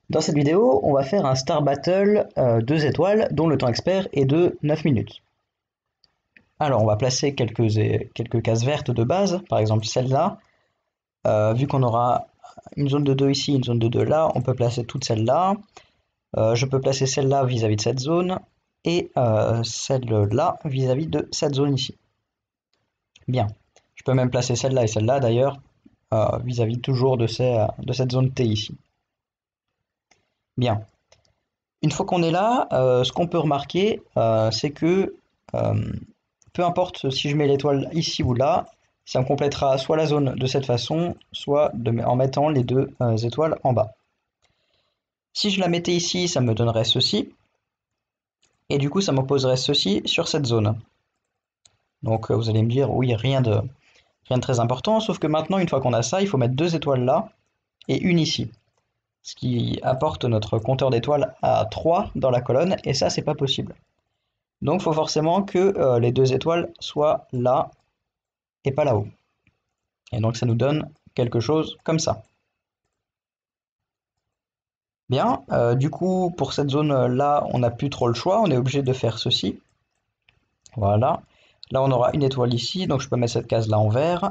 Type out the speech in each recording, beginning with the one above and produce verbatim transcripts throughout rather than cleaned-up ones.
Dans cette vidéo, on va faire un Star Battle euh, deux étoiles dont le temps expert est de neuf minutes. Alors on va placer quelques, quelques cases vertes de base, par exemple celle-là. Euh, vu qu'on aura une zone de deux ici, une zone de deux là, on peut placer toutes celles-là. Euh, je peux placer celle-là vis-à-vis de cette zone et euh, celle-là vis-à-vis de cette zone ici. Bien. Je peux même placer celle-là et celle-là d'ailleurs euh, vis-à-vis toujours de, ces, de cette zone T ici. Bien. Une fois qu'on est là, euh, ce qu'on peut remarquer, euh, c'est que euh, peu importe si je mets l'étoile ici ou là, ça me complétera soit la zone de cette façon, soit de, en mettant les deux euh, étoiles en bas. Si je la mettais ici, ça me donnerait ceci, et du coup ça m'opposerait ceci sur cette zone. Donc vous allez me dire, oui, rien de, rien de très important, sauf que maintenant, une fois qu'on a ça, il faut mettre deux étoiles là et une ici. Ce qui apporte notre compteur d'étoiles à trois dans la colonne, et ça, c'est pas possible. Donc il faut forcément que euh, les deux étoiles soient là et pas là-haut. Et donc ça nous donne quelque chose comme ça. Bien, euh, du coup pour cette zone-là, on n'a plus trop le choix, on est obligé de faire ceci. Voilà. Là on aura une étoile ici, donc je peux mettre cette case-là en vert.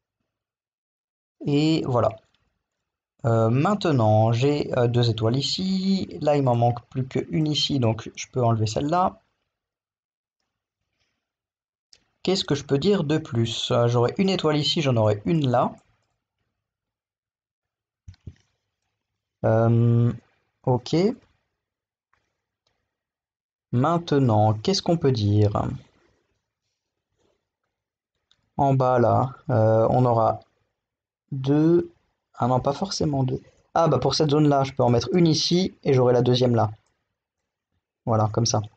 Et voilà. Euh, maintenant, j'ai euh, deux étoiles ici. Là, il m'en manque plus qu'une ici, donc je peux enlever celle-là. Qu'est-ce que je peux dire de plus? Euh, J'aurai une étoile ici, j'en aurai une là. Euh, ok. Maintenant, qu'est-ce qu'on peut dire? En bas là, euh, on aura deux. Ah non, pas forcément deux. Ah bah pour cette zone-là, je peux en mettre une ici et j'aurai la deuxième là. Voilà, comme ça.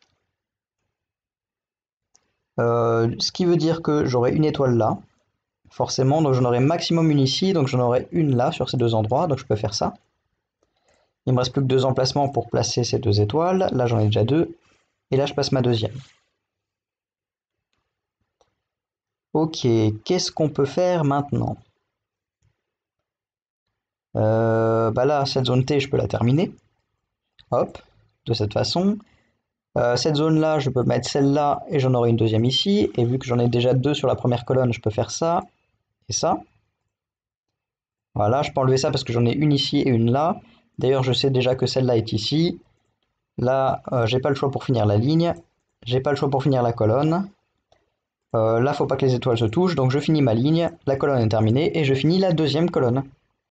Euh, ce qui veut dire que j'aurai une étoile là, forcément, donc j'en aurai maximum une ici, donc j'en aurai une là sur ces deux endroits, donc je peux faire ça. Il me reste plus que deux emplacements pour placer ces deux étoiles. Là, j'en ai déjà deux. Et là, je place ma deuxième. Ok, qu'est-ce qu'on peut faire maintenant? euh, Bah là, cette zone T, je peux la terminer. Hop, de cette façon. Euh, cette zone-là, je peux mettre celle-là et j'en aurai une deuxième ici. Et vu que j'en ai déjà deux sur la première colonne, je peux faire ça et ça. Voilà, je peux enlever ça parce que j'en ai une ici et une là. D'ailleurs, je sais déjà que celle-là est ici. Là, euh, j'ai pas le choix pour finir la ligne. J'ai pas le choix pour finir la colonne. Euh, là, faut pas que les étoiles se touchent, donc je finis ma ligne. La colonne est terminée et je finis la deuxième colonne.